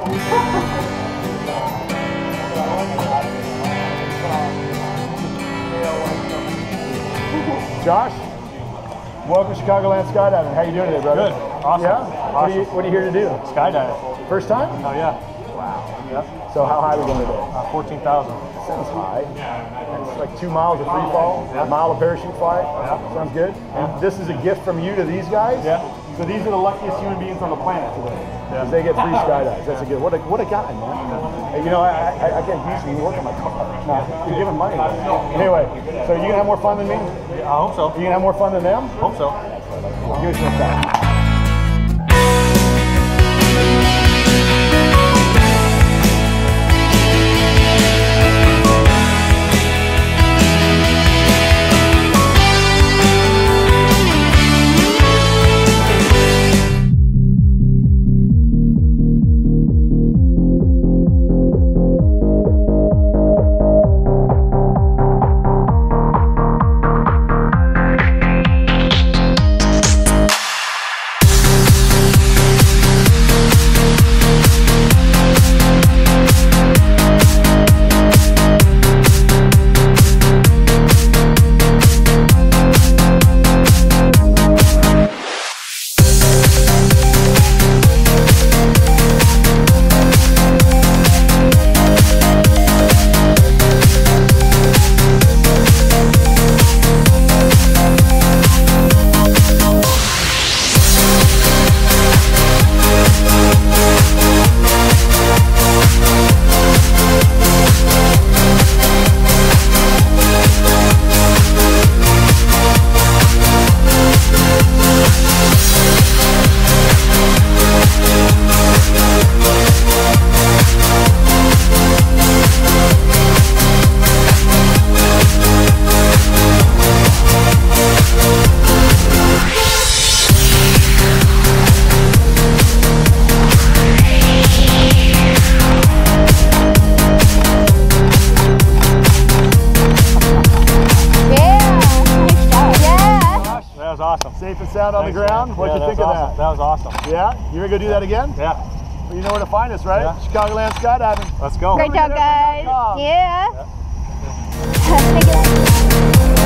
Josh, welcome to Chicagoland Skydiving. How you doing today, brother? Good. Awesome. Yeah? Awesome. What are you here to do? Skydive. First time? Oh yeah. Wow. Yep. So how high are we going today? 14,000. Sounds high. It's like 2 miles of free fall, Yeah. a mile of parachute flight. Yeah. Sounds good. And this is a gift from you to these guys? Yeah. So these are the luckiest human beings on the planet today. Yeah. Because they get free skydives. That's a good. What a guy, man. Hey, you know, I get usually work on my car. No, you're giving money. Anyway, so you gonna have more fun than me? I hope so. You gonna have more fun than them? Hope so. Give us some time. Awesome. Safe and sound on the ground. What'd you think of that? That was awesome. Yeah? You gonna go do that again? Yeah. Well, you know where to find us, right? Yeah. Chicagoland Skydiving. Let's go. Great job, guys. Yeah. Yeah.